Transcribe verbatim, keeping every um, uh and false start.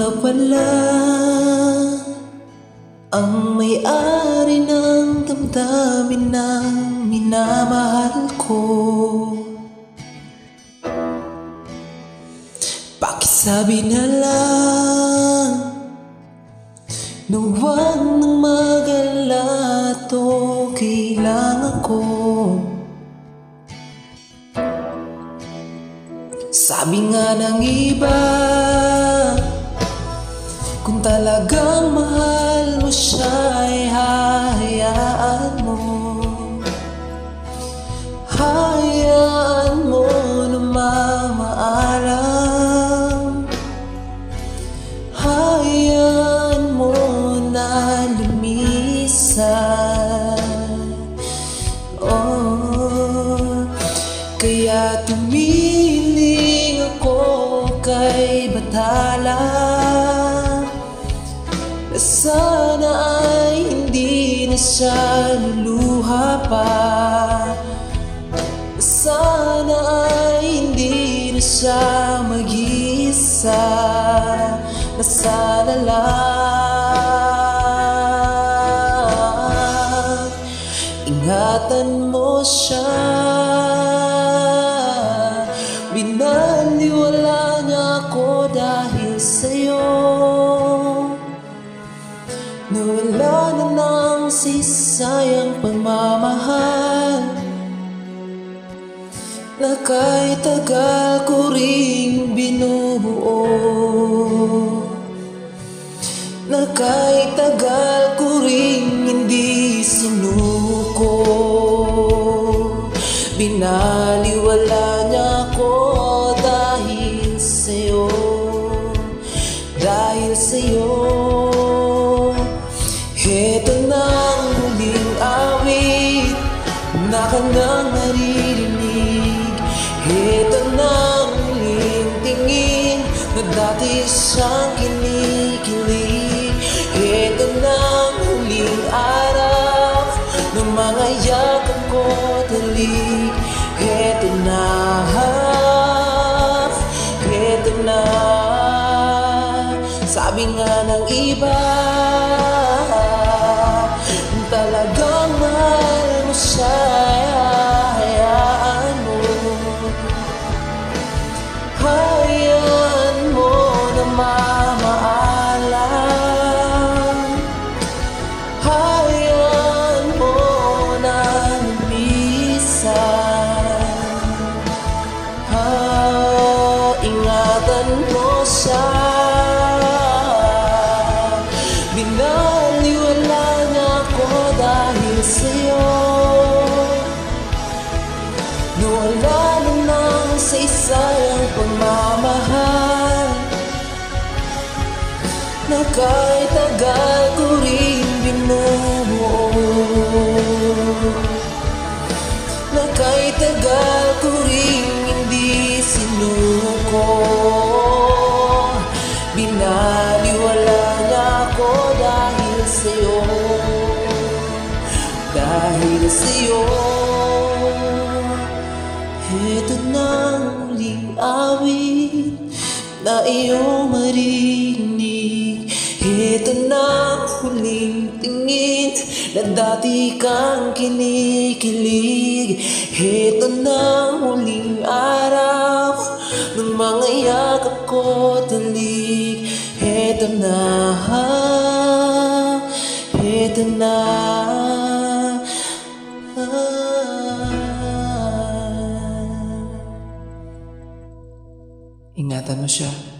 pala ang may-ari ng damdamin ng minamahal ko. Pakisabi na lang na huwag nang mag-alala, to kailangan ko. Sabi nga ng iba, kung talagang mahal mo siya ay hahayaan mo. Hayaan mo na mamaalam. Hayaan mo na lumisan. Oh, kaya tumiling ako kay Bathala. Sana ay hindi na siya luluha pa. Sana ay hindi na siya mag-iisa. Na sana lang ingatan mo siya. Binaliwala niya ako dahil sa'yo. Nawala na ng sisayang pagmamahal na kahit tagal ko ring binubuo. Na kahit tagal ko ring hindi sinuko. Binaliwala niya ako dahil sa'yo. Dahil sa'yo. Heto na ang huling awit na kanyang naririnig. Heto na ang huling tingin na dati siyang kinikilig. Heto na ang huling araw ng mga yakap ko talik. Heto na, heto na. Sabi nga ng iba, talagang mahal mo siya, hayaan mo. Hayaan mo na mamaalam. Hayaan mo na lumisan. Ah, ingatan mo siya. Binaliwala niya ako dahil sa'yo. Nawala na ng saysayang pagmamahal na kahit tagal ko rin binubuo. Na kahit tagal ko rin hindi sinuko. Binaliwala niya ako dahil sa'yo. Dahil sa'yo. Heto na ang huling awit na iyong marinig. Heto na ang huling tingin na dati kang kinikilig. Heto na ang huling araw ng mga yakap ko talik. Heto na, heto na. Ingatan mo siya.